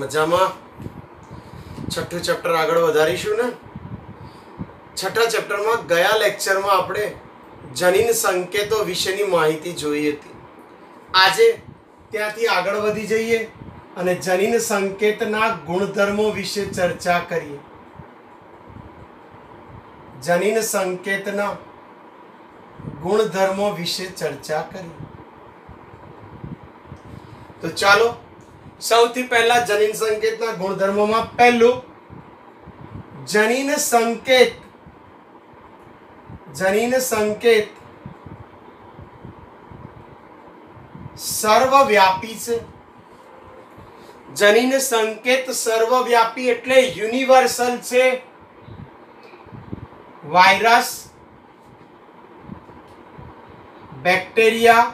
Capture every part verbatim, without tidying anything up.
મજામાં? છઠ્ઠું ચેપ્ટર આગળ વધારીશું ને. છઠ્ઠા ચેપ્ટરમાં ગયા લેક્ચરમાં આપણે જનીન સંકેતો વિશેની માહિતી જોઈ હતી. આજે ત્યાંથી આગળ વધી જઈએ અને જનીન સંકેતના ગુણધર્મો વિશે ચર્ચા કરીએ. જનીન સંકેતના ગુણધર્મો વિશે ચર્ચા કરીએ. તો ચાલો સૌથી પહેલા જનીન સંકેતના ગુણધર્મોમાં પહેલું જનીન સંકેત જનીન સંકેત સર્વવ્યાપી છે. જનીન સંકેત સર્વવ્યાપી એટલે યુનિવર્સલ છે. વાયરસ, બેક્ટેરિયા,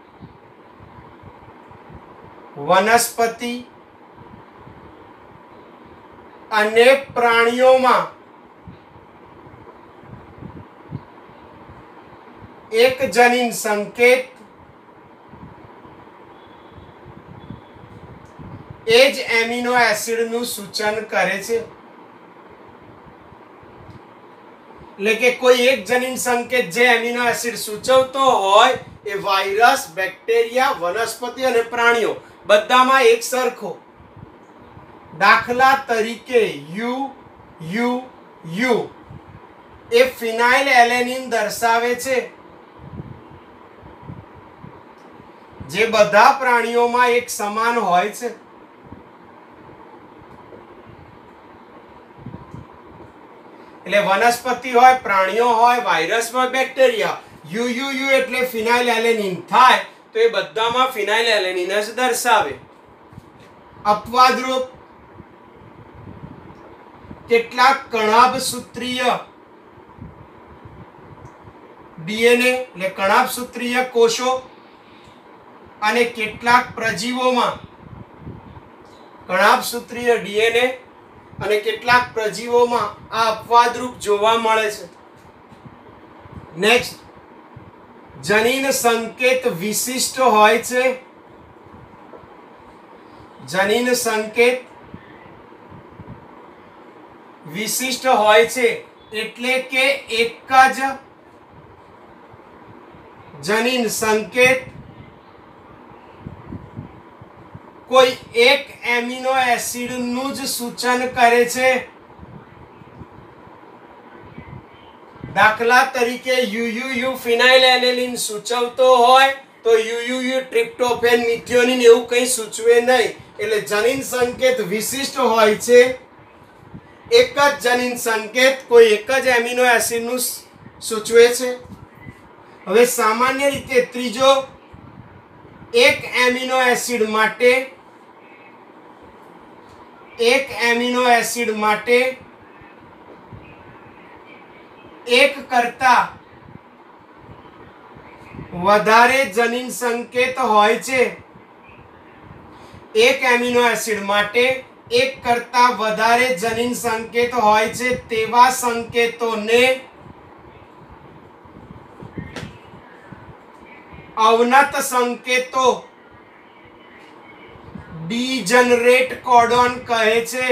વનસ્પતિ અને પ્રાણીઓમાં એક જનીન સંકેત એ જ એમિનો એસિડનું સૂચન કરે છે. એટલે કે કોઈ એક જનીન સંકેત જે એમિનો એસિડ સૂચવતો હોય એ વાયરસ, બેક્ટેરિયા, વનસ્પતિ અને પ્રાણીઓ બધામાં એક સરખો. દાખલા તરીકે યુ યુ યુ એ ફિનાઇલ એલેનિન દર્શાવે છે, જે બધા પ્રાણીઓમાં એક સમાન હોય છે. એટલે વનસ્પતિ હોય, પ્રાણીઓ હોય, વાયરસ હોય, બેક્ટેરિયા, યુ યુ યુ એટલે ફિનાઇલ એલેનિન થાય તો એ બધામાં ફિનાઇલ એલેનિન જ દર્શાવે. અપવાદરૂપ કેટલાક કણાભસૂત્રીય ડીએનએ એટલે કણાભસૂત્રીય કોષો અને કેટલાક પ્રજીવોમાં કણાભસૂત્રીય ડીએનએ અને કેટલાક પ્રજીવોમાં આ અપવાદરૂપ જોવા મળે છે. નેક્સ્ટ, જનીન સંકેત વિશિષ્ટ હોય છે. જનીન સંકેત વિશિષ્ટ હોય છે એટલે કે એક જ જનીન સંકેત કોઈ એક એમિનો એસિડનું જ સૂચન કરે છે. દાખલા તરીકે U U U phenylalanine સૂચવતો હોય તો U U U tryptophan, methionine એવું કંઈ સૂચવે નહીં. એટલે જનીન સંકેત વિશિષ્ટ હોય છે. એક જ જનીન સંકેત કોઈ એક જ એમિનો એસિડનું સૂચવે છે. હવે સામાન્ય રીતે ત્રીજો, એક એમિનો એસિડ માટે એક એમિનો એસિડ માટે એક કરતા વધારે જનીન સંકેત હોય છે. એક એમિનો એસિડ માટે એક કરતા વધારે જનીન સંકેત હોય છે તેવા સંકેતોને અવનત સંકેતો ડીજનરેટ કોડોન કહે છે.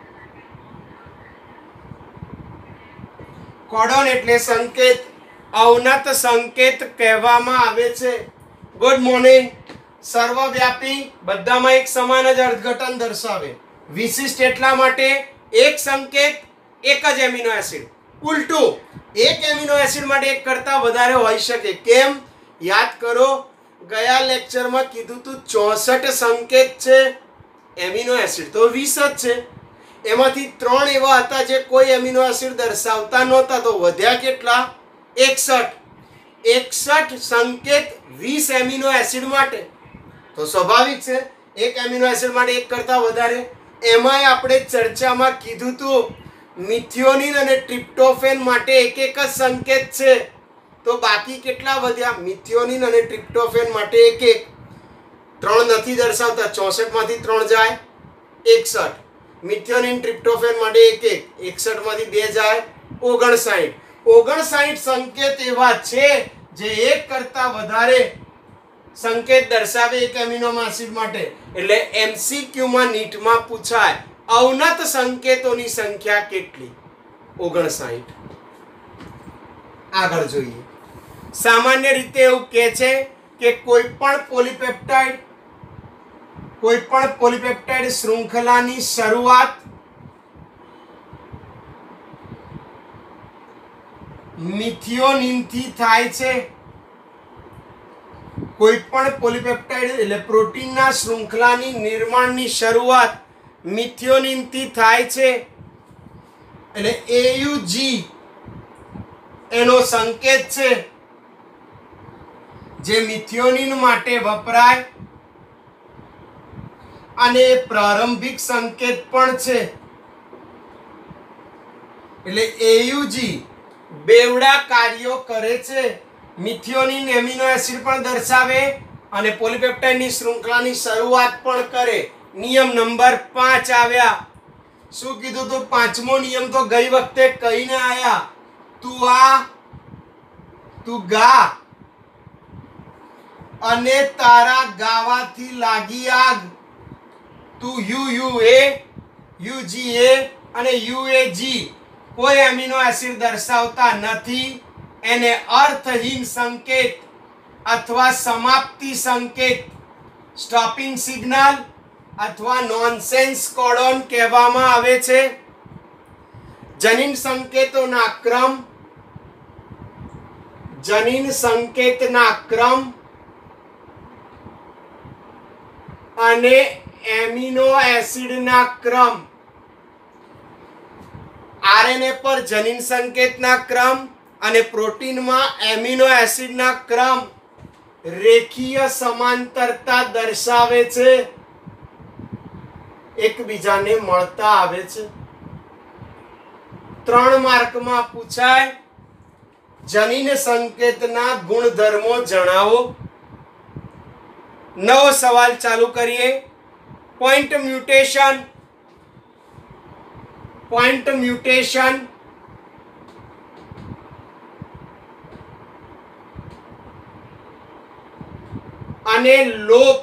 કોડોન એટલે સંકેત, અવનત સંકેત કહેવામાં આવે છે. Good morning. સર્વવ્યાપી બધામાં એક સમાન જ અર્થઘટન દર્શાવે. વિશિષ્ટ એટલા માટે એક સંકેત એક જ એમિનો એસિડ. ઉલટું, એક એમિનો એસિડ માટે એક કરતા વધારે હોઈ શકે. કેમ? યાદ કરો, ગયા લેક્ચરમાં કીધું તું ચોસઠ સંકેત છે એમિનો એસિડ તો વીસ જ છે. એમાંથી ત્રણ એવા હતા જે કોઈ એમિનો એસિડ દર્શાવતા નહોતા, તો વધ્યા કેટલા? એકસઠ. એકસઠ સંકેત વીસ એમિનો એસિડ માટે. તો સ્વાભાવિક છે એક એમિનો એસિડ માટે એક કરતા વધારે. એમાંય આપણે ચર્ચામાં કીધું તું મિથિયોનિન અને ટ્રિપ્ટોફેન માટે એક એક જ સંકેત છે. તો બાકી કેટલા વધ્યા? મિથિયોનિન અને ટ્રિપ્ટોફેન માટે એક એક. ત્રણ નથી દર્શાવતા, ચોસઠ માંથી ત્રણ જાય એકસઠ. મિથિયોનિન ટ્રિપ્ટોફેન માટે એક એક, એકસઠ માંથી બે જાય ઓગણસાઠ. ઓગણસાઠ સંકેત એવા છે જે એક કરતા વધારે સંકેત દર્શાવે એક એમિનો એસિડ માટે. એટલે એમસીક્યુ માં નીટ માં પૂછાય અવનત સંકેતોની સંખ્યા કેટલી? ઓગણસાઠ. આગળ જોઈએ. સામાન્ય રીતે એવું કહે છે કે કોઈ પણ પોલીપેપ્ટાઇડ કોઈ પણ પોલીપેપ્ટાઇડ શૃંખલાની શરૂઆત મિથિયોનિન થી થાય છે. કોઈ પણ પોલીપેપ્ટાઇડ એટલે પ્રોટીનના શૃંખલાની નિર્માણની શરૂઆત મિથિયોનિન થી થાય છે. એટલે એયુજી એનો સંકેત છે જે મિથિયોનિન માટે વપરાય અને પ્રારંભિક સંકેત પણ છે. એટલે એયુજી બેવડા કાર્યો કરે છે. મિથિયોનિન એમિનો એસિડ પણ દર્શાવે અને પોલીપેપ્ટાઇડની શૃંખલાની શરૂઆત પણ કરે. નિયમ નંબર પાંચ આવ્યા. શું કીધું તો પાંચમો નિયમ તો ગઈ વખતે કહીને આયા. તું આ તું ગા અને તારા ગાવાથી લાગી આગ. તું U U A U G A અને યુ એ જી કોઈ એમિનો એસિડ દર્શાવતા નથી. એને અર્થહીન સંકેત અથવા સમાપ્તિ સંકેત સ્ટોપિંગ સિગ્નલ અથવા નોનસેન્સ કોડોન કહેવામાં આવે છે. જનીન સંકેતોના ક્રમ જનીન સંકેતના ક્રમ અને એમિનો એસિડના ક્રમ. આરએનએ પર જનીન સંકેતના ક્રમ અને પ્રોટીનમાં એમિનો એસિડના ક્રમ રેખીય સમાંતરતા દર્શાવે છે, એકબીજાને મળતા આવે છે. ત્રણ માર્કમાં પૂછાય જનીન સંકેતના ગુણધર્મો જણાવો. નવો સવાલ ચાલુ કરીએ. પોઈન્ટ મ્યુટેશન પોઈન્ટ મ્યુટેશન અને લોપ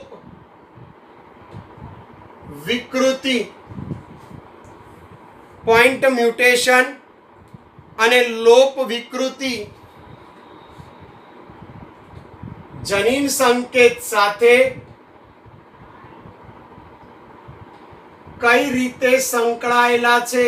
વિકૃતિ. પોઈન્ટ મ્યુટેશન અને લોપ વિકૃતિ જનીન સંકેત સાથે કઈ રીતે સંકળાયેલા છે?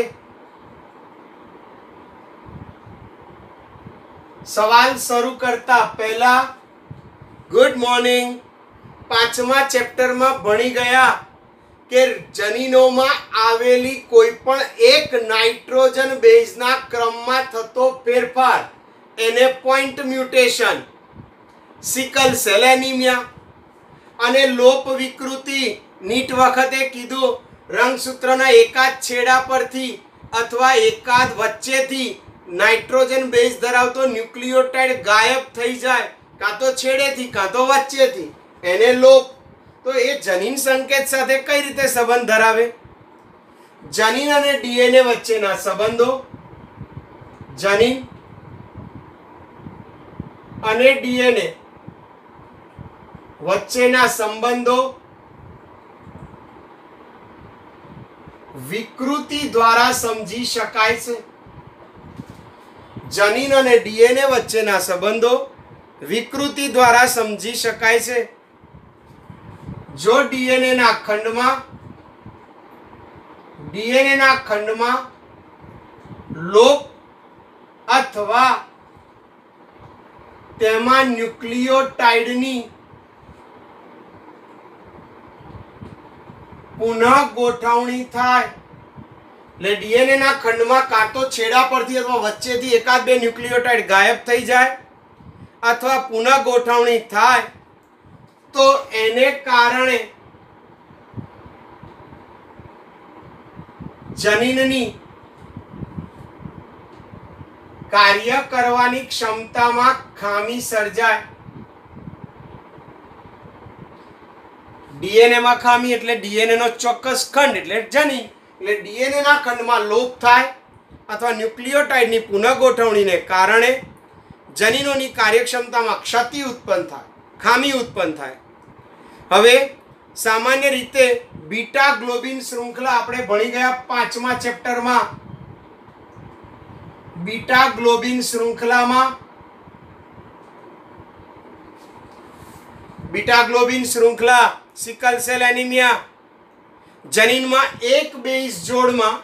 સવાલ શરૂ કરતા પહેલા ગુડ મોર્નિંગ. પાંચમા ચેપ્ટરમાં ભણી ગયા કે જનીનોમાં આવેલી કોઈ પણ એક નાઇટ્રોજન બેઝના ક્રમમાં થતો ફેરફાર એને point mutation, sickle cell anaemia અને લોપ વિકૃતિ નીટ વખતે કીધું રંગસૂત્રના એકાદ છેડા પરથી અથવા એકાદ વચ્ચેથી નાઇટ્રોજન બેઝ ધરાવતો ન્યુક્લિયોટાઇડ ગાયબ થઈ જાય, કાં તો છેડેથી કાં તો વચ્ચેથી, એને લોપ. તો એ જનીન સંકેત સાથે કઈ રીતે સંબંધ ધરાવે? જનીન અને ડીએનએ વચ્ચેના સંબંધો, જનીન અને ડીએનએ વચ્ચેના સંબંધો વિકૃતિ દ્વારા સમજી શકાય છે. જનીન અને ડીએનએ વચ્ચેના સંબંધો વિકૃતિ દ્વારા સમજી શકાય છે. જો ડીએનએ ના ખંડમાં ડીએનએ ના ખંડમાં લોપ અથવા તેમાં ન્યુક્લિયોટાઇડની પુનઃ ગોઠવણી થાય, એટલે ડીએનએ ના ખંડમાં કાં તો છેડા પરથી અથવા વચ્ચેથી એકાદ બે ન્યુક્લિયોટાઇડ ગાયબ થઈ જાય અથવા પુનઃ ગોઠવણી થાય, તો એને કારણે જનીનની કાર્ય કરવાની ક્ષમતામાં ખામી સર્જાય. ડીએનએ માં ખામી એટલે ડીએનએ નો ચોક્કસ ખંડ એટલે જનીન, એટલે ડીએનએ ના ખંડમાં લોપ થાય અથવા ન્યુક્લિયોટાઇડની પુનઃ ગોઠવણીને કારણે જનીનોની કાર્યક્ષમતામાં ક્ષતિ ઉત્પન્ન થાય. ખામી ઉત્પન્ન થાય. હવે સામાન્ય રીતે બીટા ગ્લોબિન શૃંખલા આપણે ભણી ગયા પાંચમા ચેપ્ટરમાં. બીટા ગ્લોબિન શૃંખલામાં બીટા ગ્લોબિન શૃંખલા સિકલ સેલ એનિમિયા જનીનમાં એક બેઝ જોડમાં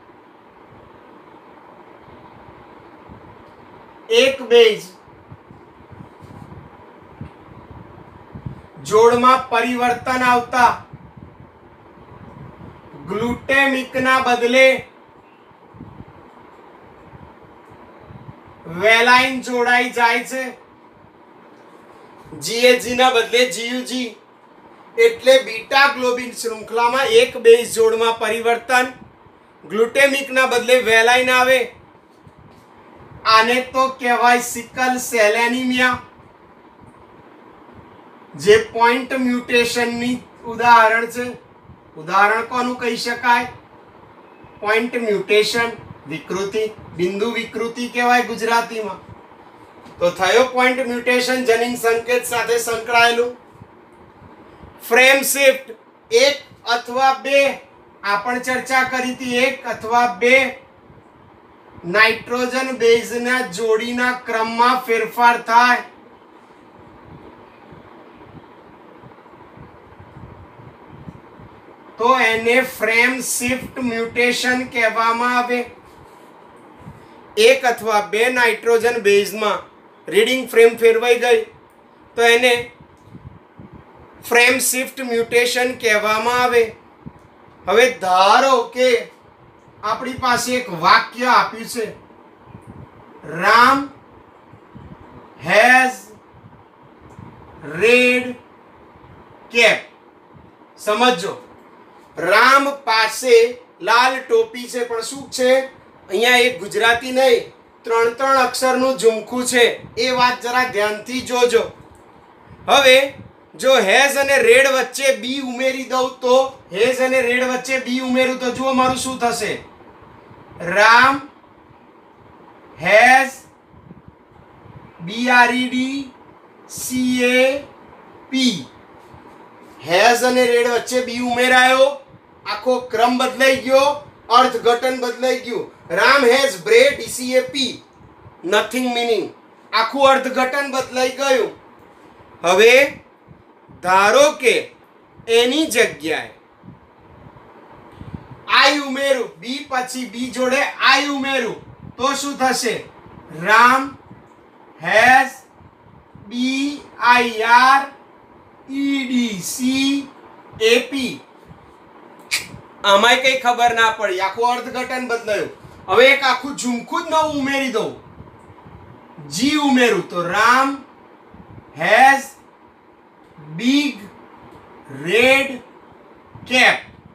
એક બેઝ જોડમાં પરિવર્તન આવતા ગ્લુટેમિકના બદલે વેલાઇન જોડાઈ જાય છે. જીએજી ના બદલે જીયુજી. એટલે બીટા ગ્લોબિન શૃંખલામાં એક બેઝ જોડમાં પરિવર્તન, ગ્લુટેમિક ના બદલે વેલાઇન આવે. આને તો કહેવાય સિકલ સેલ એનિમિયા, જે પોઈન્ટ મ્યુટેશન ની ઉદાહરણ છે. ઉદાહરણ કોનું કહી શકાય? પોઈન્ટ મ્યુટેશન, વિકૃતિ, બિંદુ વિકૃતિ કહેવાય ગુજરાતીમાં. તો થયો પોઈન્ટ મ્યુટેશન જનીન સંકેત સાથે સંકળાયેલું. ફ્રેમ શિફ્ટ એક અથવા બે, આપણે ચર્ચા કરી હતી, એક અથવા બે નાઇટ્રોજન બેઝના જોડીના ક્રમમાં ફેરફાર થાય. તો એને ફ્રેમ શિફ્ટ મ્યુટેશન કહેવામાં આવે. એક અથવા બે નાઇટ્રોજન બેઝમાં રીડિંગ ફ્રેમ ફેરવાઈ ગઈ તો એને ફ્રેમ શિફ્ટ મ્યુટેશન કહેવામાં આવે. હવે ધારો કે આપણી પાસે એક વાક્ય આપ્યું છે, રામ હેઝ રેડ કેપ. સમજો, રામ પાસે લાલ ટોપી છે, પણ શું છે અહીંયા? એક ગુજરાતી નહીં, ત્રણ ત્રણ અક્ષરનું ઝુમખું છે. એ વાત જરા ધ્યાનથી જોજો. હવે જો હેઝ અને રેડ વચ્ચે બી ઉમેરી દઉં તો, હેઝ અને રેડ વચ્ચે બી ઉમેરું તો જુઓ મારું શું થશે? Ram has B R E D C A P. Has અને રેડ વચ્ચે બી ઉમેરાયો, આખો ક્રમ બદલાઈ ગયો, અર્થઘટન બદલાઈ ગયું. Ram has bread C A P, nothing meaning, આખું અર્થઘટન બદલાઈ ગયું. હવે ધારો કે એની જગ્યાએ આઈ ઉમેરું, બી પછી બી જોડે આઈ ઉમેરું તો શું થશે? Ram has B I R E D C A P. આમાંય કઈ ખબર ના પડી, આખું અર્થઘટન બદલાયું. હવે એક આખું ઝુમખું જ નવું ઉમેરી દઉં, જી ઉમેરું તો Ram has big red cap.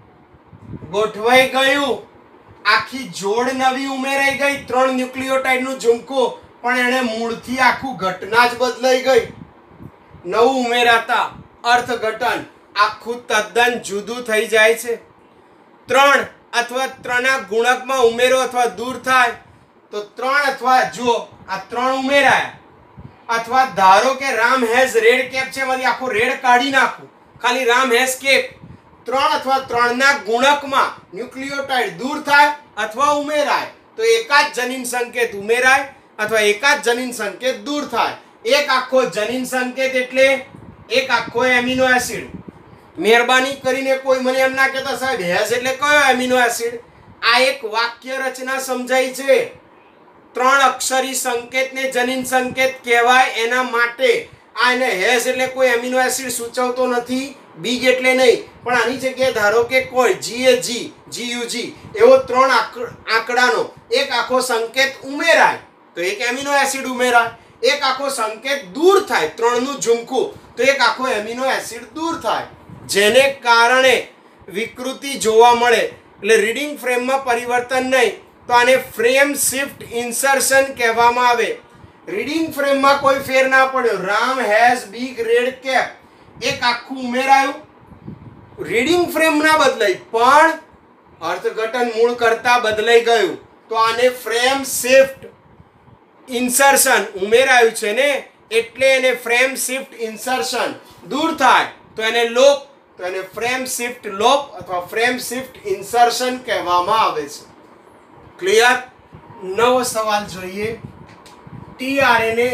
ગોઠવાઈ ગયું, આખી જોડ નવી ઉમેરાઈ ગઈ, ત્રણ ન્યુક્લિયોટાઇડ નું ઝુમખું, પણ એને મૂળથી આખું ઘટના જ બદલાઈ ગઈ. નવું ઉમેરાતા અર્થઘટન આખું તદ્દન જુદું થઈ જાય છે. ત્રણ અથવા ત્રણના ગુણકમાં ઉમેરો અથવા દૂર થાય તો ત્રણ અથવા જો આ ત્રણ ઉમેરાયા, અથવા ધારો કે રામ હેઝ રેડ કેપ છે, એમાંથી આખો રેડ કાઢી નાખું, ખાલી રામ હેઝ કેપ. ત્રણ અથવા ત્રણના ગુણકમાં ન્યુક્લિયોટાઇડ દૂર થાય અથવા ઉમેરાય તો એકાદ જનીન સંકેત ઉમેરાય અથવા એકાદ જનીન સંકેત દૂર થાય. એક આખો જનીન સંકેત એટલે એક આખો એમિનો એસિડ. મહેરબાની કરીને કોઈ મને એમ ના કહેતા સાહેબ હેઝ એટલે કયો એમિનો એસિડ? આ એક વાક્ય રચના સમજાઈ છે. ત્રણ અક્ષરી સંકેતને જનીન સંકેત કહેવાય, એના માટે આ એને હેઝ એટલે કોઈ એમિનો એસિડ સૂચવતો નથી, બિગ એટલે નહીં. પણ આની જગ્યાએ ધારો કે કોઈ જીએજી જીયુજી એવો ત્રણ આંકડાનો એક આખો સંકેત ઉમેરાય તો એક એમિનો એસિડ ઉમેરાય. એક આખો સંકેત દૂર થાય, ત્રણનું ઝુમખું, તો એક આખો એમિનો એસિડ દૂર થાય, જેને કારણે વિકૃતિ જોવા મળે. એટલે રીડિંગ ફ્રેમમાં પરિવર્તન નહીં, તો આને ફ્રેમ શિફ્ટ ઇન્સર્શન કહેવામાં આવે. રીડિંગ ફ્રેમમાં કોઈ ફેર ના પડ્યો, Ram has big red cap, એક આખું ઉમેરાયું, રીડિંગ ફ્રેમ ના બદલાઈ પણ અર્થઘટન મૂળ કરતા બદલાઈ ગયું, તો આને ફ્રેમ શિફ્ટ ઇન્સર્શન ઉમેરાયું છે ને એટલે એને ફ્રેમ શિફ્ટ ઇન્સર્શન. દૂર થાય તો એને લોપ, તો એને ફ્રેમ શિફ્ટ લોપ અથવા ફ્રેમ શિફ્ટ ઇન્સર્શન કહેવામાં આવે છે. ક્લિયર? નવો સવાલ જોઈએ. ટીઆરએનએ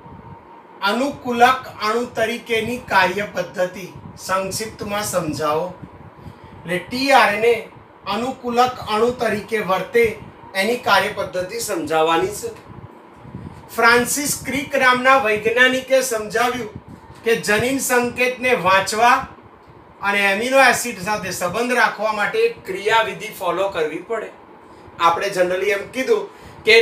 અનુકૂલક અણુ તરીકેની કાર્ય પદ્ધતિ સંક્ષિપ્તમાં સમજાવો. એટલે ટીઆરએનએ અનુકૂલક અણુ તરીકે વર્તે એની કાર્ય પદ્ધતિ સમજાવવાની છે. ફ્રાન્સિસ ક્રિક નામના વૈજ્ઞાનિકે સમજાવ્યું કે જનીન સંકેતને વાંચવા અને એમિનો એસિડ સાથે સંબંધ રાખવા માટે એક ક્રિયાવિધિ ફોલો કરવી પડે. આપણે જનરલી એમ કીધું કે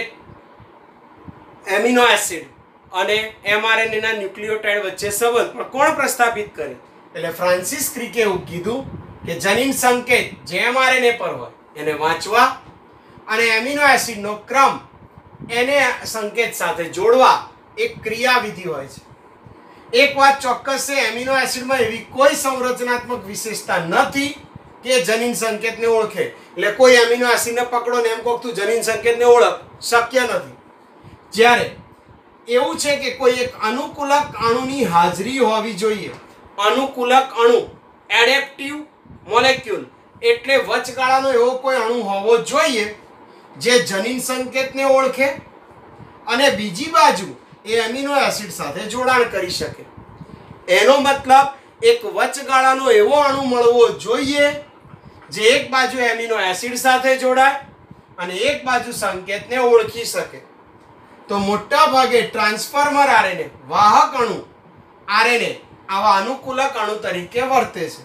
એમિનો એસિડ અને એમઆરએનએ ના ન્યુક્લિયોટાઇડ વચ્ચે સંબંધ, પણ કોણ પ્રસ્થાપિત કરે? એટલે ફ્રાન્સિસ ક્રિકે એવું કીધું કે જનીન સંકેત જે એમઆરએનએ પર હોય એને વાંચવા અને એમિનો એસિડનો ક્રમ એને સંકેત સાથે જોડવા એક ક્રિયાવિધિ હોય છે. એક વાત ચોક્કસ છે, એમિનો એસિડમાં એવી કોઈ સંરચનાત્મક વિશેષતા નથી કે જનીન સંકેતને ઓળખે. એટલે કોઈ એમિનો એસિડને પકડો ને એમ કહો તું જનીન સંકેતને ઓળખ, શક્ય નથી. જ્યારે એવું છે કે કોઈ એક અનુકૂલક અણુની હાજરી હોવી જોઈએ. અનુકૂલક અણુ, એડેપ્ટિવ મોલેક્યુલ, એટલે વચગાળાનો એવો કોઈ અણુ હોવો જોઈએ જે જનીન સંકેતને ઓળખે અને બીજી બાજુ એ એમિનો એસિડ સાથે જોડાણ કરી શકે. એનો મતલબ એક વચગાળાનો એવો અણુ મળવો જોઈએ જે એક બાજુ એમિનો એસિડ સાથે જોડાય અને એક બાજુ સંકેતને ઓળખી શકે. તો મોટા ભાગે ટ્રાન્સફોર્મર આરએનએ, વાહક અણુ આરએનએ આવા અનુકૂલક અણુ તરીકે વર્તે છે.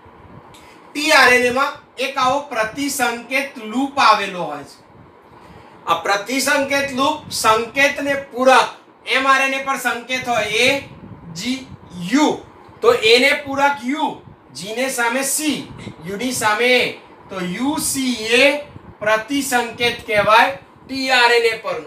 ટીઆરએનએ માં એક આવો પ્રતિસંકેત લૂપ આવેલો હોય છે. આ પ્રતિસંકેત લૂપ સંકેતને પૂરક, એમઆરએનએ પર સંકેત હોય એ જી યુ, તો એને પૂરક યુ, જી ને સામે સી, યુ ની સામે એ, તો યુ સી એ પ્રતિસંકેત કહેવાય ટીઆરએનએ પરનો.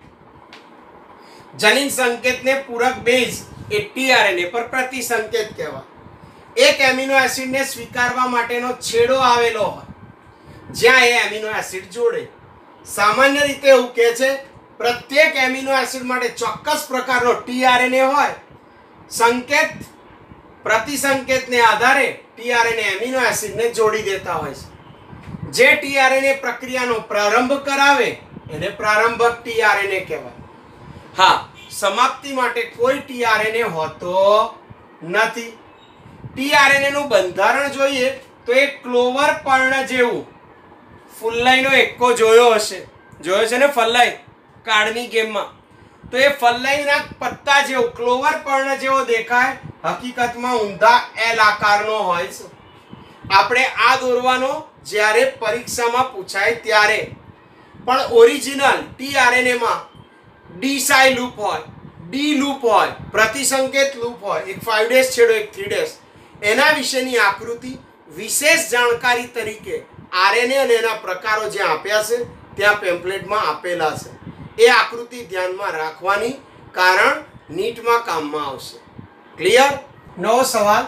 જનીન સંકેતને પૂરક બેઝ એ ટીઆરએનએ પર પ્રતિસંકેત કહેવાય. એક એમિનો એસિડને સ્વીકારવા માટેનો છેડો આવેલો હોય જ્યાં એ એમિનો એસિડ જોડે. સામાન્ય રીતે એવું કહે છે પ્રત્યેક એમિનો એસિડ માટે ચોક્કસ પ્રકારનો ટીઆરએનએ હોય. સંકેત પ્રતિસંકેતને આધારે ટીઆરએનએ એમિનો એસિડને જોડી દેતા હોય છે. જે ટીઆરએનએ પ્રક્રિયાનો પ્રારંભ કરાવે એને પ્રારંભક ટીઆરએનએ કહેવાય. હા, સમાપ્તિ માટે કોઈ ટીઆરએનએ હોતો નથી. ટીઆરએનએ નું બંધારણ જોઈએ તો એક ક્લોવર પર્ણ જેવું, ફુલ્લાઈનો એક્કો જોયો હશે, જોયો છે ને ફલ્લાઈ કાર્ડની ગેમમાં, તો એ ફલ્લાઈના પત્તા જેવું ક્લોવર પર્ણ જેવો દેખાય, હકીકતમાં ઊંધા એલ આકારનો હોય છે. આપણે આ દોરવાનો જ્યારે પરીક્ષામાં પૂછાય ત્યારે, પણ ઓરિજિનલ ટીઆરએનએ માં ડી સાઈ લૂપ હોય, ડી લૂપ હોય, પ્રતિસંકેત લૂપ હોય, એક ફાઈવ ડેશ છેડો, એક થ્રી ડેશ. એના વિશેની આકૃતિ વિશેષ જાણકારી તરીકે આરએનએ અને એના પ્રકારો જે આપ્યા છે ત્યાં પેમ્પલેટમાં આપેલા છે. એ આકૃતિ ધ્યાનમાં રાખવાની, કારણ નીટમાં કામમાં આવશે. ક્લિયર? નવો સવાલ.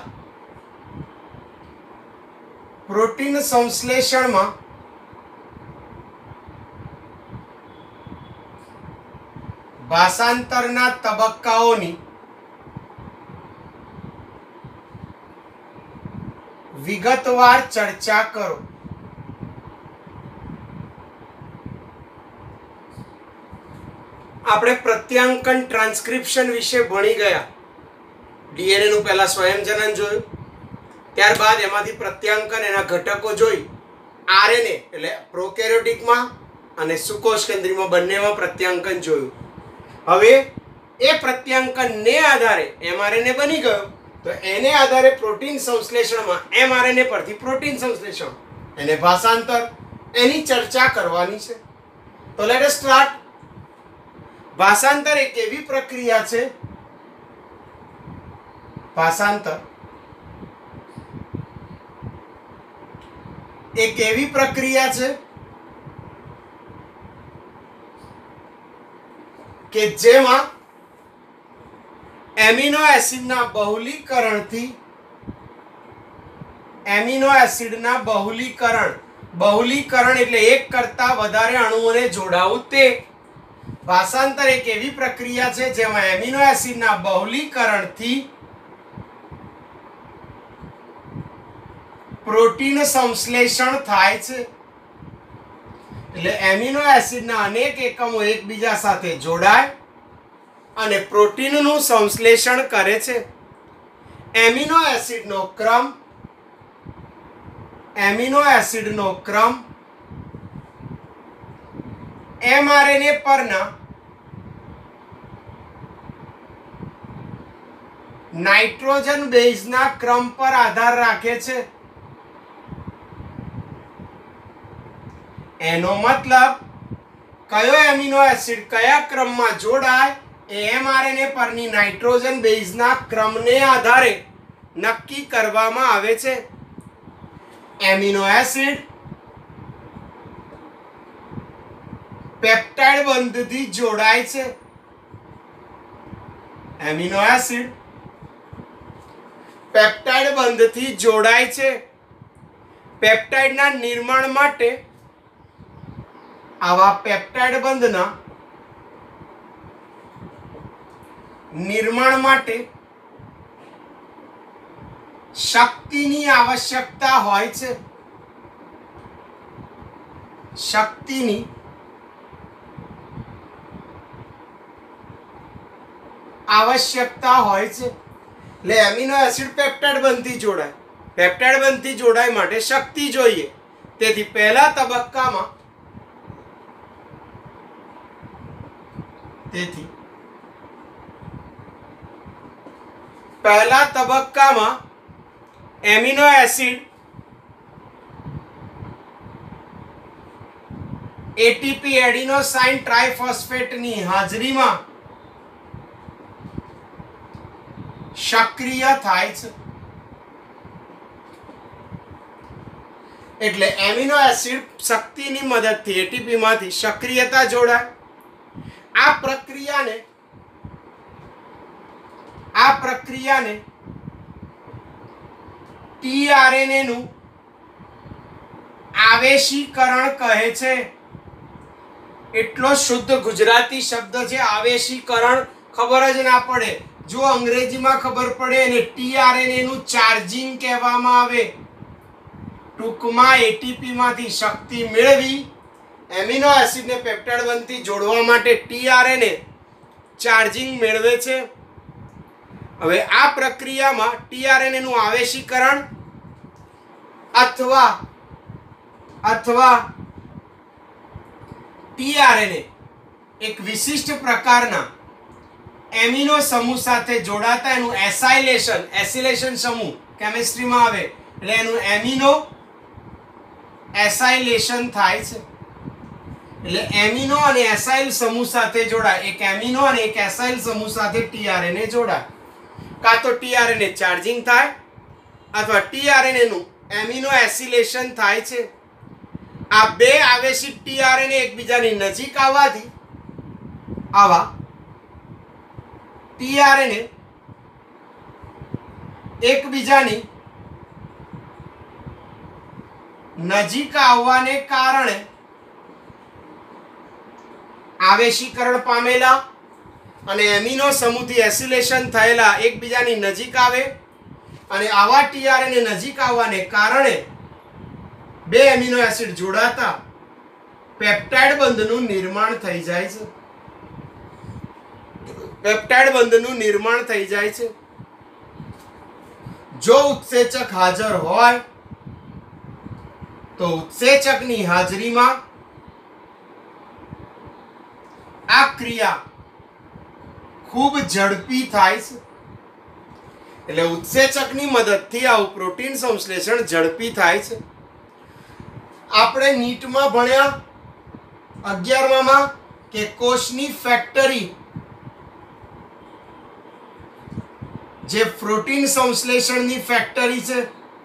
પ્રોટીન સંશ્લેષણમાં ભાષાંતરના તબક્કાઓની વિગતવાર ચર્ચા કરો. આપણે પ્રત્યાંકન ટ્રાન્સક્રિપ્શન વિશે ભણી ગયા. ડીએનએ નું પહેલા સ્વયંજનન જોયું, ત્યારબાદ એમાંથી પ્રત્યાંકન, એના ઘટકો જોઈ. આરએનએ એટલે પ્રોકેરિયોટિકમાં અને સુકોષ કેન્દ્રીયમાં બંનેમાં પ્રત્યાંકન જોયું. હવે એ પ્રત્યાંકનને આધારે એમઆરએનએ બની ગયો, તો એને આધારે પ્રોટીન સંશ્લેષણમાં એમઆરએનએ પરથી પ્રોટીન સંશ્લેષણ, એને ભાષાંતર, એની ચર્ચા કરવાની છે. તો લેટ અસ સ્ટાર્ટ. ભાષાંતર એક એવી પ્રક્રિયા છે, ભાષાંતર એક એવી પ્રક્રિયા છે કે જેમાં એમિનો એસિડના બહુલીકરણથી એમિનો એસિડના બહુલીકરણ, બહુલીકરણ એટલે એક કરતા વધારે અણુઓને જોડાવું તે, ભાષાંતર એક એવી પ્રક્રિયા છે જેમાં એમિનો એસિડના બહુલીકરણથી પ્રોટીન સંશ્લેષણ થાય છે. એટલે એમિનો એસિડના અનેક એકમો એકબીજા સાથે જોડાય અને પ્રોટીનનું સંશ્લેષણ કરે છે. એમિનો એસિડનો ક્રમ એમિનો એસિડનો ક્રમ એમઆરએનએ પરના નાઇટ્રોજન બેઝના ક્રમ પર આધાર રાખે છે. એનો મતલબ કયો એમિનો એસિડ કયા ક્રમમાં જોડાય એ એમઆરએનએ પરની નાઇટ્રોજન બેઝના ક્રમને આધારે નક્કી કરવામાં આવે છે. એમિનો એસિડ પેપ્ટાઇડ બંધથી જોડાય છે. એમિનો એસિડ પેપ્ટાઇડ બંધથી જોડાય છે. પેપ્ટાઇડના નિર્માણ માટે આવા પેપ્ટાઇડ બંધના નિર્માણ માટે શક્તિની આવશ્યકતા હોય છે. શક્તિની આવશ્યકતા હોય છે. એટલે એમિનો એસિડ પેપ્ટાઇડ બંધથી જોડાય. પેપ્ટાઇડ બંધથી જોડાય માટે શક્તિ જોઈએ. તેથી પહેલા તબક્કામાં તેથી પહેલા તબક્કામાં એમિનો એસિડ એટીપી એડિનોસાઇન ટ્રાઇફોસ્ફેટની હાજરીમાં સક્રિય થાય છે. એટલે એમિનો એસિડ શક્તિની મદદથી એટીપી માંથી સક્રિયતા જોડાય. આ પ્રક્રિયાને આ પ્રક્રિયાને ટીઆરએનએ નું આવેશીકરણ કહે છે. એટલો શુદ્ધ ગુજરાતી શબ્દ છે આવેશીકરણ. ખબર જ ના પડે. જો અંગ્રેજીમાં ખબર પડે અને ટીઆરએનએ નું ચાર્જિંગ કહેવામાં આવે. ટૂંકમાં એટીપી માંથી શક્તિ મેળવી એમિનો એસિડને પેપ્ટાઇડ બંધથી જોડવા માટે ટીઆરએનએ ચાર્જિંગ મેળવે છે. હવે આ પ્રક્રિયામાં ટીઆરએનએ નું આવેશીકરણ અથવા અથવા ટીઆરએનએ એક વિશિષ્ટ પ્રકારના એમિનો સમૂહ સાથે જોડાતા એનું એસાઇલેશન એસિલેશન સમૂહ કેમિસ્ટ્રીમાં આવે એટલે એનું એમિનો એસાઇલેશન થાય છે. એટલે એમિનો અને એસાઇલ સમૂહ સાથે જોડાય. એક એમિનો અને એક એસાઇલ સમૂહ સાથે ટીઆરએનએ જોડાય. કાં તો ટીઆરએનએ ચાર્જિંગ થાય અથવા ટીઆરએનએ નું એમિનો એસિલેશન થાય છે. આ બે આવેશિત ટીઆરએનએ એકબીજાની નજીક આવવાથી આવા ટીઆરએનએ એકબીજાની નજીક આવવાને કારણે આવેશીકરણ પામેલા અને એમિનો સમૂહથી એસિલેશન થયેલા એકબીજાની નજીક આવે અને આવા ટીઆરએનએ નજીક આવવાને કારણે બે એમિનો એસિડ જોડાતા પેપ્ટાઇડ બંધનું નિર્માણ થઈ જાય છે. પેપ્ટાઇડ બંધનું નિર્માણ થઈ જાય છે. જો ઉત્સેચક હાજર હોય તો ઉત્સેચકની હાજરીમાં આ ક્રિયા ખૂબ ઝડપી થાય છે. એટલે ઉત્સેચકની મદદથી આવું પ્રોટીન સંશ્લેષણ ઝડપી થાય છે. આપણે નીટમાં ભણ્યા અગિયારમાં કે કોષની ફેક્ટરી જે પ્રોટીન સંશ્લેષણની ફેક્ટરી છે.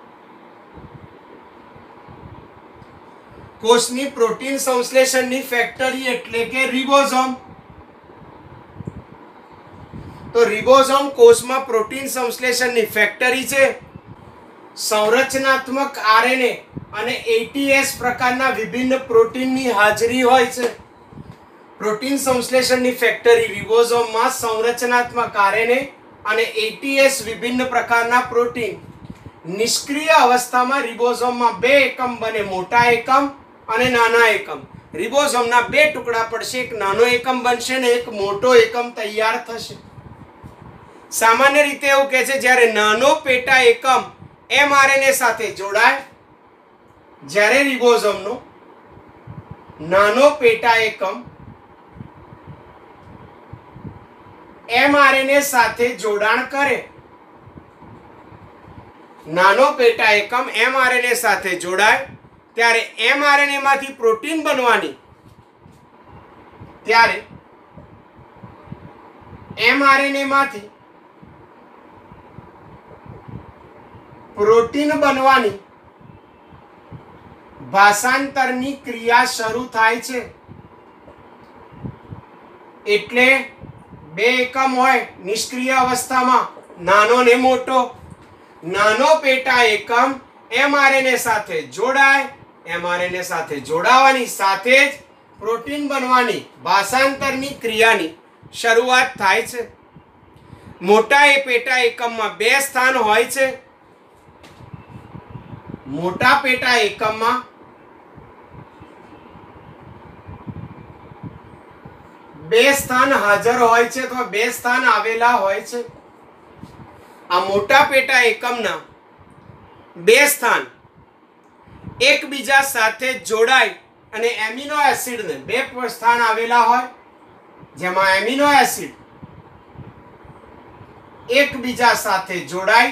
કોષની પ્રોટીન સંશ્લેષણની ફેક્ટરી એટલે કે રિબોઝોમ. તો રિબોઝોમ કોષમાં પ્રોટીન સંશ્લેષણની ફેક્ટરી છે. સંરચનાત્મક આરએનએ અને એટીએસ પ્રકારના વિભિન્ન પ્રોટીનની હાજરી હોય છે. પ્રોટીન સંશ્લેષણની ફેક્ટરી રિબોઝોમમાં સંરચનાત્મક આરએનએ અને એટીએસ વિભિન્ન પ્રકારના પ્રોટીન નિષ્ક્રિય અવસ્થામાં રિબોઝોમમાં બે એકમ બને, મોટા એકમ અને નાના એકમ. રિબોઝોમના બે ટુકડા પડશે, એક નાનો એકમ બનશે ને એક મોટો એકમ તૈયાર થશે. સામાન્ય રીતે એવું કહે છે જ્યારે નાનો પેટા એકમ એમઆરએનએ સાથે જોડાય, જ્યારે રિબોઝોમનો નાનો પેટા એકમ એમઆરએનએ સાથે જોડાણ કરે, નાનો પેટા એકમ એમઆરએનએ સાથે જોડાય ત્યારે એમઆરએનએ માંથી પ્રોટીન બનવાની, ત્યારે એમઆરએનએ માંથી પ્રોટીન બનવાની ભાષાંતરની ક્રિયા શરૂ થાય છે. એટલે બે એકમ હોય નિષ્ક્રિય અવસ્થામાં, નાનો ને મોટો. નાનો પેટા એકમ એમઆરએનએ સાથે જોડાય, એમઆરએનએ સાથે જોડાવાની સાથે જ પ્રોટીન બનવાની ભાષાંતરની ક્રિયાની શરૂઆત થાય છે. મોટા એ પેટા એકમમાં બે સ્થાન હોય છે. મોટા પેટા એકમમાં બે સ્થાન હાજર હોય છે અથવા બે સ્થાન આવેલા હોય છે. આ મોટા પેટા એકમના બે સ્થાન એકબીજા સાથે જોડાય અને એમિનો એસિડને બે સ્થાન આવેલા હોય, જેમાં એમિનો એસિડ એકબીજા સાથે જોડાય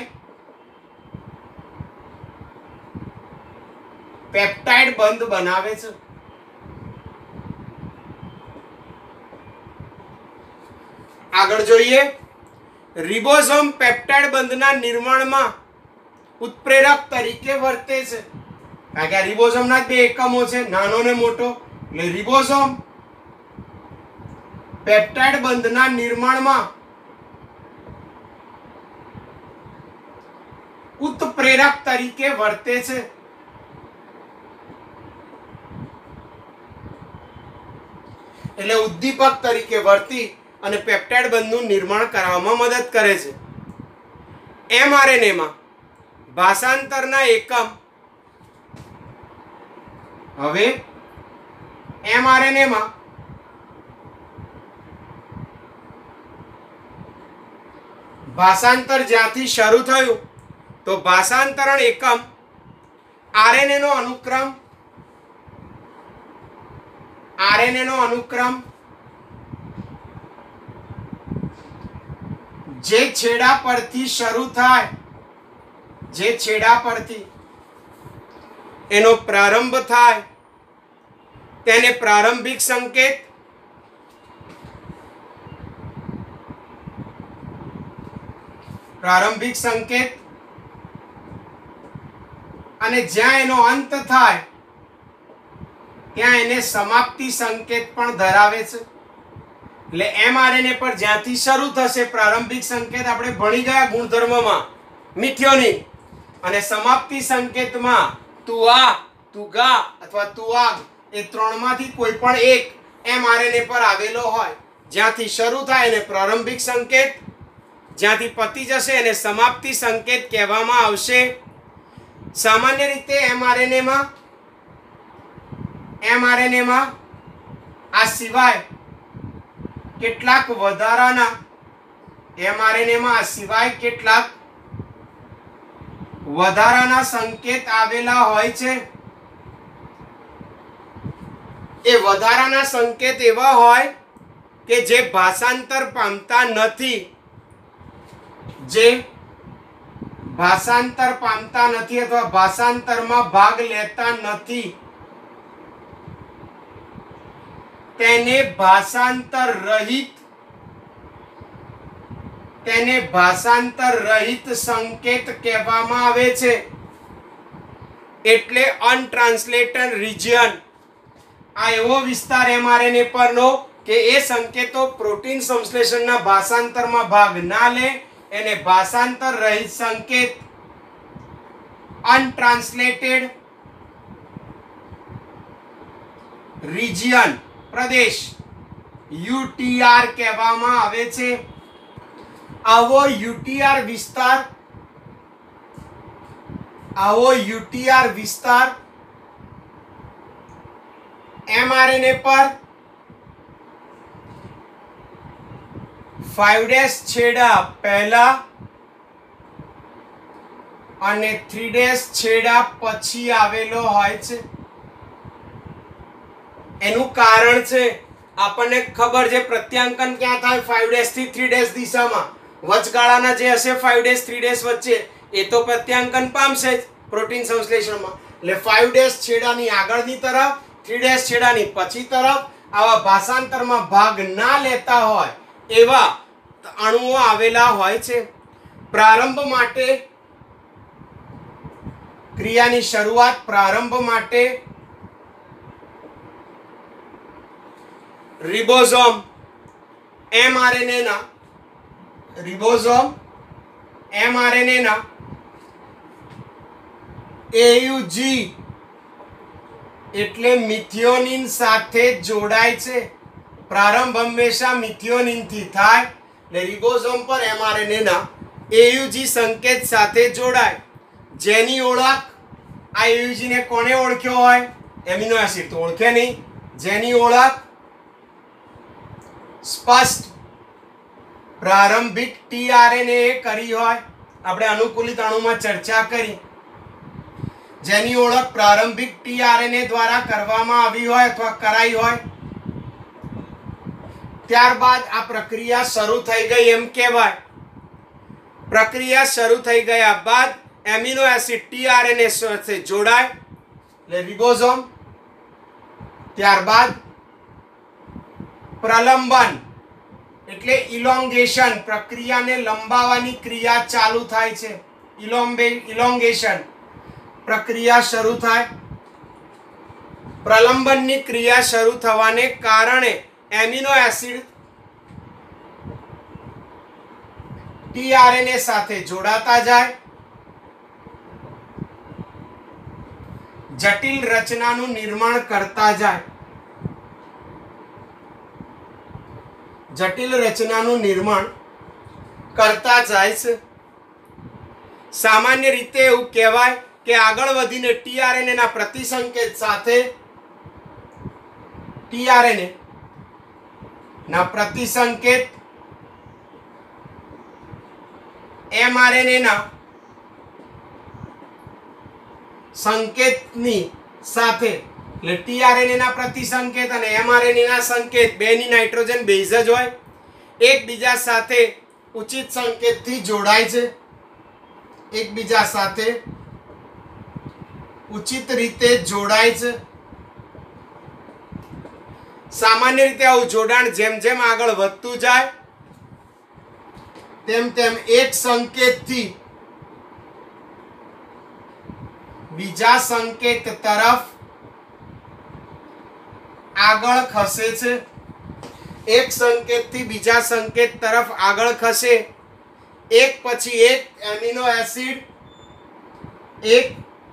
પેપ્ટાઇડ બંધ બનાવે છે. આગળ જોઈએ, રિબોઝોમ પેપ્ટાઇડ બંધના નિર્માણમાં ઉત્પ્રેરક તરીકે વર્તે છે. કારણ કે આ રિબોઝોમના બે એકમો છે, નાનો ને મોટો. એટલે રિબોઝોમ પેપ્ટાઇડ બંધના નિર્માણમાં ઉત્પ્રેરક તરીકે વર્તે છે. એટલે ઉદ્દીપક તરીકે વર્તી અને પેપ્ટાઇડ બંધનું નિર્માણ કરવામાં મદદ કરે છે. એમઆરએનએ માં ભાષાંતરના એકમ, હવે એમઆરએનએ માં ભાષાંતર જ્યાંથી શરૂ થયું તો ભાષાંતરણ એકમ આરએનએ નો અનુક્રમ આરએનએ નો અનુક્રમ જે છેડા પરથી શરૂ થાય, જે છેડા પરથી એનો પ્રારંભ થાય તેને પ્રારંભિક સંકેત, પ્રારંભિક સંકેત અને જ્યાં એનો અંત થાય ત્યાં એને સમાપ્તિ સંકેત પણ ધરાવે છે. એટલે એમઆરએનએ પર જ્યાંથી શરૂ થશે પ્રારંભિક સંકેત આપણે ભણી ગયા ગુણધર્મમાં મિથિયોનિન, અને સમાપ્તિ સંકેતમાં તુઆ, તુગા અથવા તુઆગ એ ત્રણમાંથી કોઈ પણ એક એમઆરએનએ પર આવેલો હોય. જ્યાંથી શરૂ થાય એને પ્રારંભિક સંકેત, જ્યાંથી પતી જશે એને સમાપ્તિ સંકેત કહેવામાં આવશે. સામાન્ય રીતે એમઆરએનએ માં એમઆરએનએ માં આ સિવાય કેટલાક વધારાના એમઆરએનએ માં આ સિવાય કેટલાક વધારાના સંકેત આવેલા હોય છે. એ વધારાના સંકેત એવા હોય કે જે ભાષાંતર પામતા નથી, જે ભાષાંતર પામતા નથી અથવા ભાષાંતરમાં ભાગ લેતા નથી. તેને ભાષાંતર રહિત તેને ભાષાંતર રહિત સંકેત કહેવામાં આવે છે. એટલે અનટ્રાન્સલેટેડ રિજિયન આ એવો વિસ્તાર એમઆરએનએ પરનો કે એ સંકેતો પ્રોટીન સંશ્લેષણના ભાષાંતરમાં ભાગ ના લે, એને ભાષાંતર રહિત સંકેત અનટ્રાન્સલેટેડ રિજિયન પ્રદેશ યુટીઆર કહેવામાં આવે છે. આવો યુટીઆર વિસ્તાર આવો યુટીઆર વિસ્તાર એમઆરએનએ પર ફાઈવ ડેશ છેડા પહેલા અને થ્રી ડેશ છેડા પછી આવેલો હોય છે. એનું કારણ છે આપણને ખબર છે પ્રત્યાંકન ક્યાં થાય ફાઈવ ડેશ થી થ્રી ડેશ દિશામાં. વચગાળાના જે હશે ફાઈવ ડેશ થ્રી ડેશ વચ્ચે એ તો પ્રત્યાંકન પામશે જ પ્રોટીન સંશ્લેષણમાં. એટલે ફાઈવ ડેશ છેડાની આગળની તરફ થ્રી ડેશ છેડાની પછી તરફ આવા ભાષાંતરમાં ભાગ ના લેતા હોય એવા અણુઓ આવેલા હોય છે. પ્રારંભ માટે ક્રિયાની શરૂઆત પ્રારંભ માટે રિબોઝોમ એમઆરએનએ ના રિબોઝોમ એમઆરએનએ ના એયુજી એટલે મિથિયોનિન સાથે જોડાય છે. પ્રારંભ હંમેશા મિથિયોનિન થી થાય એટલે રિબોઝોમ પર એમઆરએનએ ના એયુજી સંકેત સાથે જોડાય. જેની ઓળખ આ એયુજી ને કોને ઓળખ્યો હોય? એમિનો એસિડ તો ઓળખે નહીં. જેની ઓળખ સ્પષ્ટ પ્રારંભિક ટીઆરએનએ કરી હોય. આપણે અનુકૂલિત અણુમાં ચર્ચા કરી. જેની ઓળખ પ્રારંભિક ટીઆરએનએ દ્વારા કરવામાં આવી હોય અથવા કરાઈ હોય. ત્યારબાદ આ પ્રક્રિયા શરૂ થઈ ગઈ એમ કહેવાય. પ્રક્રિયા શરૂ થઈ ગયા બાદ એમિનો એસિડ ટીઆરએનએ સાથે જોડાય એટલે રિબોઝોમ. ત્યારબાદ પ્રલંબન એટલે ઇલોંગેશન પ્રક્રિયાને લંબાવવાની ક્રિયા ચાલુ થાય છે. ઇલોમ્બે ઇલોંગેશન પ્રક્રિયા શરૂ થાય. પ્રલંબનની ક્રિયા શરૂ થવાને કારણે એમિનો એસિડ ટીઆરએનએ સાથે જોડાતા જાય. જટિલ રચનાનું નિર્માણ કરતા જાય. જટિલ રચનાનું નિર્માણ કરતા જાય છે. સામાન્ય રીતે એવું કહેવાય કે આગળ વધીને ટીઆરએનએ ના પ્રતિસંકેત સાથે ટીઆરએનએ ના પ્રતિસંકેત એમઆરએનએ ના સંકેતની સાથે એટલે ટીઆરએનએ ના પ્રતિસંકેત અને એમઆરએનએ ના સંકેત બેની નાઇટ્રોજન બેઝ જ હોય. એકબીજા સાથે ઉચિત સંકેતથી જોડાય છે. એકબીજા સાથે ઉચિત રીતે જોડાય છે. સામાન્ય રીતે આવું જોડાણ જેમ જેમ આગળ વધતું જાય તેમ તેમ એક સંકેતથી બીજા સંકેત તરફ આગળ ખસે છે. એક સંકેતથી બીજા સંકેત તરફ આગળ ખસે. એક પછી એક એમિનો એસિડ એક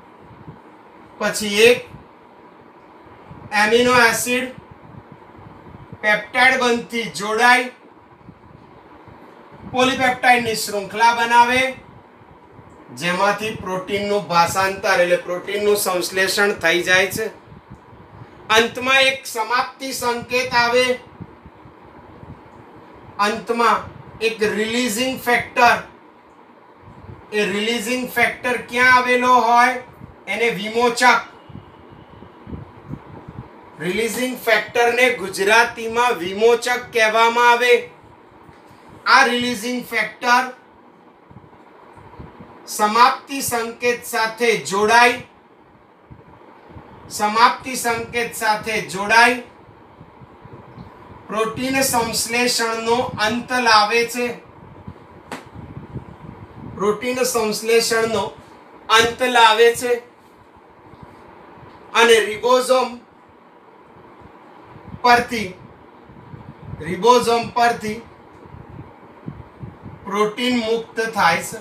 પછી એક એમિનો એસિડ પેપ્ટાઇડ બંધથી જોડાય પોલીપેપ્ટાઇડની શૃંખલા બનાવે જેમાંથી પ્રોટીનનું ભાષાંતર એટલે પ્રોટીનનું સંશ્લેષણ થઈ જાય છે. અંતમાં એક સમાપ્તિ સંકેત આવે. અંતમાં એક રિલીઝિંગ ફેક્ટર. એ રિલીઝિંગ ફેક્ટર ક્યાં આવેલો હોય? એને વિમોચક. રિલીઝિંગ ફેક્ટરને ગુજરાતીમાં વિમોચક કહેવામાં આવે. આ રિલીઝિંગ ફેક્ટર સમાપ્તિ સંકેત સાથે જોડાય સમાપ્તિ સંકેત સાથે જોડાય પ્રોટીન સંશ્લેષણનો અંત લાવે છે. પ્રોટીન સંશ્લેષણનો અંત લાવે છે અને રિબોઝોમ પરથી રિબોઝોમ પરથી પ્રોટીન મુક્ત થાય છે.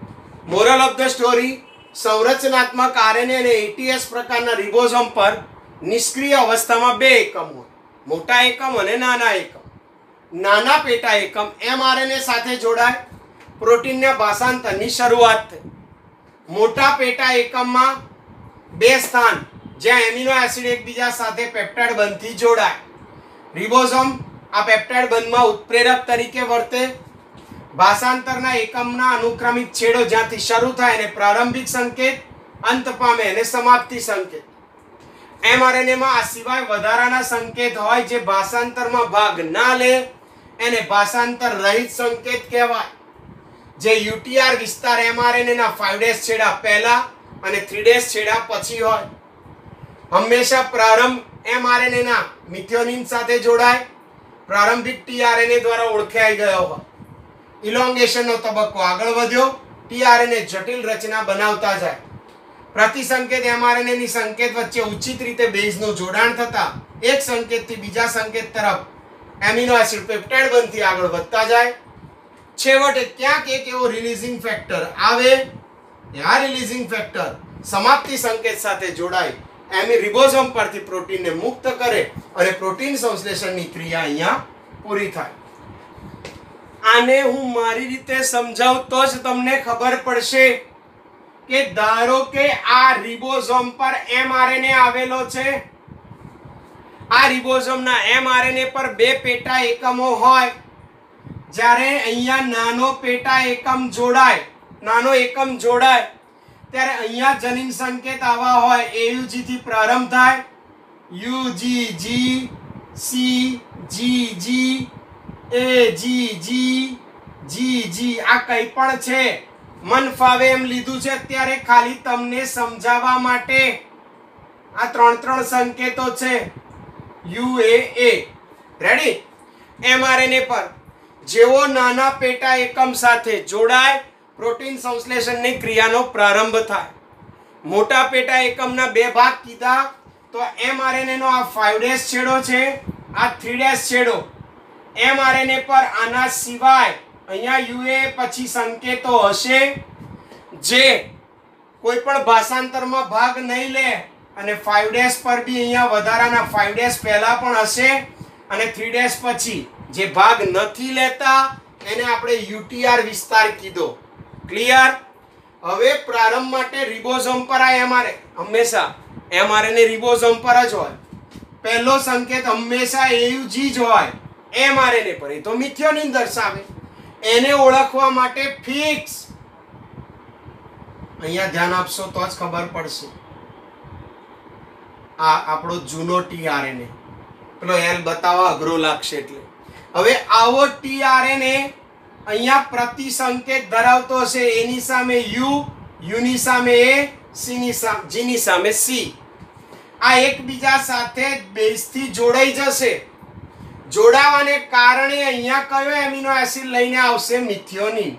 મોરલ ઓફ ધ સ્ટોરી સંરચનાત્મક આરએનએ અને એટીએસ પ્રકારના રિબોઝોમ પર નિષ્ક્રિય અવસ્થામાં બે એકમ હોય, મોટા એકમ અને નાના એકમ. નાના પેટા એકમ એમઆરએનએ સાથે જોડાય, પ્રોટીનના ભાષાંતરની શરૂઆત થઈ. મોટા પેટા એકમમાં બે સ્થાન જ્યાં એમિનો એસિડ એકબીજા સાથે પેપ્ટાઇડ બંધથી જોડાય. રિબોઝોમ આ પેપ્ટાઇડ બંધમાં ઉત્પ્રેરક તરીકે વર્તે. ભાષાંતરના એકમના અનુક્રમિક છેડો જ્યાંથી શરૂ થાય એને પ્રારંભિક સંકેત, અંત પામે એને સમાપ્તિ સંકેત. એમઆરએનએમાં આ સિવાય વધારાના સંકેત હોય જે ભાષાંતરમાં ભાગ ના લે એને ભાષાંતર રહિત સંકેત કહેવાય. જે યુટીઆર વિસ્તાર એમઆરએનએના ફાઇવ ડેશ છેડા પહેલા અને થ્રી ડેશ છેડા પછી હોય. હંમેશા પ્રારંભ એમઆરએનએના મિથિયોનિન સાથે જોડાય. પ્રારંભિક ટીઆરએનએ દ્વારા ઓળખાઈ ગયો હોય. ઇલોંગેશનનો તબક્કો આગળ વધ્યો, ટીઆરએનએ જટિલ રચના બનાવતા જાય. પ્રતિસંકેત એમઆરએનએની સંકેત વચ્ચે ઉચિત રીતે બેઝનું જોડાણ થતા એક સંકેતથી બીજા સંકેત તરફ એમિનો એસિડ પેપ્ટાઇડ બંધથી આગળ વધતા જાય. છેવટે ક્યાંક એક એવો રિલીઝિંગ ફેક્ટર આવે, આ રિલીઝિંગ ફેક્ટર સમાપ્તિ સંકેત સાથે જોડાય એમી રિબોઝોમ પરથી પ્રોટીનને મુક્ત કરે અને પ્રોટીન સંશ્લેષણની ક્રિયા અહીંયા પૂરી થાય. આને હું મારી રીતે સમજાવું તો જ તમને ખબર પડશે કે ધારો કે આ રિબોઝોમ પર એમઆરએનએ આવેલો છે. આ રિબોઝોમના એમઆરએનએ પર બે પેટા એકમો હોય. જ્યારે અહીંયા નાનો પેટા એકમ જોડાય, નાનો એકમ જોડાય ત્યારે અહીંયા જનીન સંકેત આવા હોય. એયુજી થી પ્રારંભ થાય, you G G, C G જી, એ જી જી, જી જી. આ કંઈ પણ છે, મન ફાવે એમ લીધું છે અત્યારે ખાલી તમને સમજાવવા માટે. આ ત્રણ ત્રણ સંકેતો છે, U A A. Ready? MRNA પર જેવો નાના પેટા એકમ સાથે જોડાય પ્રોટીન સંશ્લેષણની ક્રિયાનો પ્રારંભ થાય. મોટા પેટા એકમના બે ભાગ કીધા તો એમઆરએનએ નો આ ફાઇવ ડેશ છેડો છે, આ થ્રી ડેશ છેડો. એમઆરએનએ પર આના સિવાય અહીંયા યુએ પછી સંકેતો હશે જે કોઈ પણ ભાષાંતરમાં ભાગ નહીં લે અને ફાઇવ ડેશ પર બી અહીંયા વધારાના ફાઇવ ડેશ પહેલા પણ હશે અને થ્રી ડેશ પછી જે ભાગ નથી લેતા એને આપણે યુટીઆર વિસ્તાર કીધો. ક્લિયર? હવે પ્રારંભ માટે રિબોઝોમ પર આ એમઆરએ હંમેશા એમઆરએનએ રિબોઝોમ પર જ હોય. પહેલો સંકેત હંમેશા એયુજી જ હોય એમઆરએનએ પર. એ તો મિથિયોનિન દર્શાવે. એને ઓળખવા માટે ફિક્સ અહીંયા ધ્યાન આપશો તો જ ખબર પડશે. આ આપણો જૂનો ટીઆરએનએ, પેલો એલ બતાવવા અઘરો લાગશે એટલે. હવે આવો ટીઆરએનએ અહીંયા પ્રતિસંકેત ધરાવતો હશે. એની સામે યુ, યુની સામે એ, સીની સામે જીની સામે સી. આ એકબીજા સાથે બેઝથી જોડાઈ જશે. જોડાવાને કારણે અહીંયા કયો એમિનો એસિડ લઈને આવશે? મિથિયોનિન.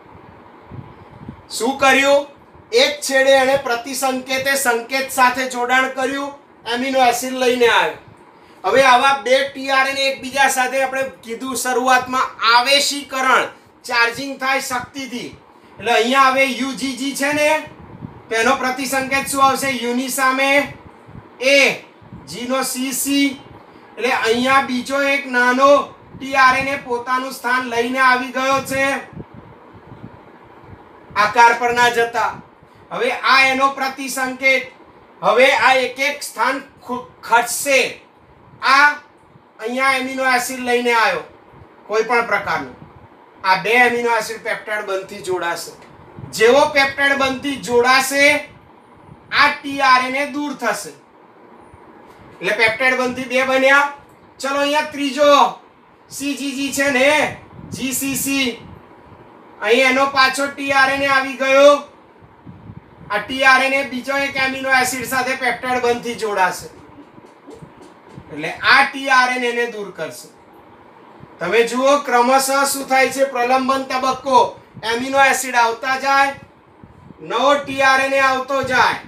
શું કર્યું? એક છેડે અને પ્રતિસંકેતે સંકેત સાથે જોડાણ કર્યું, એમિનો એસિડ લઈને આવ્યો. હવે આવા બે ટીઆરએનએ એકબીજા સાથે આપણે કીધું શરૂઆતમાં આવેશીકરણ, ચાર્જિંગ થાય શક્તિથી. એટલે અહીંયા હવે યુજીજી છે ને, તેનો પ્રતિસંકેત શું આવશે? યુની સામે એ, જીનો સી સી. એટલે અહીંયા બીજો એક નાનો ટીઆરએનએ પોતાનું સ્થાન લઈને આવી ગયો છે, આકાર પર ના જતા. હવે આ એનો પ્રતિસંકેત. હવે આ એક એક સ્થાન ખસશે. આ અહીંયા એમિનો એસિડ લઈને આવ્યો કોઈ પણ પ્રકારનો. આ બે એમિનો એસિડ પેપ્ટાઇડ બંધથી જોડાશે. જેવો પેપ્ટાઇડ બંધથી જોડાશે આ ટીઆરએનએ દૂર થશે. એટલે પેપ્ટાઇડ બંધથી બે બન્યા. ચલો અહીંયા ત્રીજો સીજીજી છે ને, જીસીસી. અહીં એનો પાછો ટીઆરએનએ આવી ગયો. આ ટીઆરએનએ બીજો એક એમિનો એસિડ સાથે પેપ્ટાઇડ બંધથી જોડાશે. એટલે આ ટીઆરએનએ ને દૂર કરશે. તમે જુઓ ક્રમશઃ શું થાય છે? પ્રલંબન તબક્કો. એમિનો એસિડ આવતા જાય, નવો ટીઆરએનએ આવતો જાય,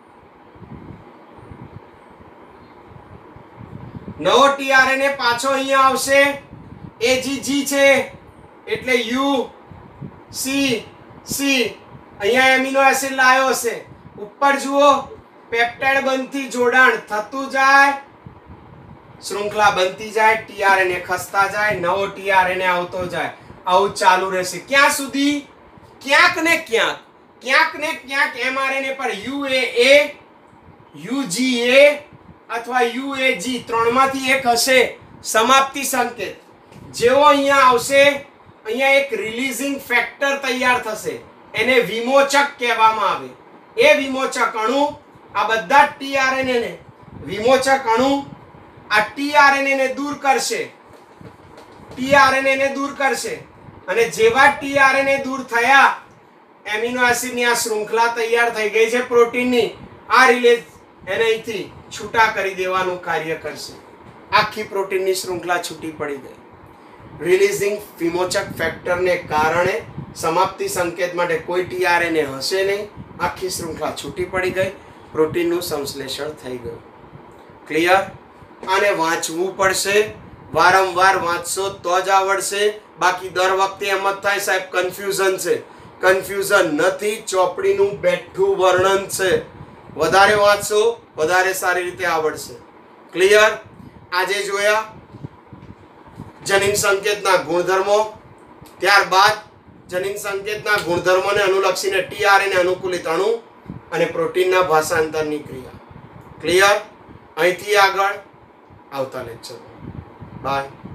નવો ટીઆરએનએ પાછો અહીંયા આવશે. એજીજી છે એટલે યુ સી સી. અહીંયા એમિનો એસિડ લાવ્યો હશે. ઉપર જુઓ પેપ્ટાઇડ બંધથી જોડાણ થતું જાય, શૃંખલા બનતી જાય, ટીઆરએનએ ખસતા જાય, નવો ટીઆરએનએ આવતો જાય. આવું ચાલુ રહેશે ક્યાં સુધી? ક્યાંક ને ક્યાંક ક્યાંક ને ક્યાંક એમઆરએનએ પર યુએએ, યુજીએ અથવા યુએજી ત્રણમાંથી એક હશે સમાપ્તિ સંકેત. જેવો અહીંયા આવશે, અહીંયા એક રિલીઝિંગ ફેક્ટર તૈયાર થશે, એને વિમોચક કહેવામાં આવે. એ વિમોચક અણુ આ બધા ટીઆરએનએ ને વિમોચક અણુ આ ટીઆરએનએ ને દૂર કરશે, ટીઆરએનએ ને દૂર કરશે. અને જેવા ટીઆરએનએ દૂર થયા, એમિનો એસિડની આ શૃંખલા તૈયાર થઈ ગઈ છે પ્રોટીનની. આ રિલેઝ એને અહીંથી છૂટા કરી દેવાનું કાર્ય કરશે. આખી પ્રોટીનની શૃંખલા છૂટી પડી ગઈ. રિલીઝિંગ વિમોચક ફેક્ટરને કારણે સમાપ્તિ સંકેત માટે કોઈ ટીઆરએનએ હશે નહીં. આખી શૃંખલા છૂટી પડી ગઈ, પ્રોટીનનું સંશ્લેષણ થઈ ગયું. ક્લિયર? આને વાંચવું પડશે, વારંવાર વાંચશો તો જ આવડશે. બાકી દર વખતે એમ જ થાય સાહેબ કન્ફ્યુઝન છે. કન્ફ્યુઝન નથી, ચોપડીનું બેઠું વર્ણન છે. વધારે વાંચશો વધારે સારી રીતે આવડશે. ક્લિયર? આજે જોયા જનીન સંકેતના ગુણધર્મો, ત્યારબાદ જનીન સંકેતના ગુણધર્મોને અનુલક્ષીને ટીઆરએનએ અનુકૂલિત અણુ અને પ્રોટીનના ભાષાંતરની ક્રિયા. ક્લિયર? અહીંથી આગળ આવતા લેક્ચરમાં. બાય.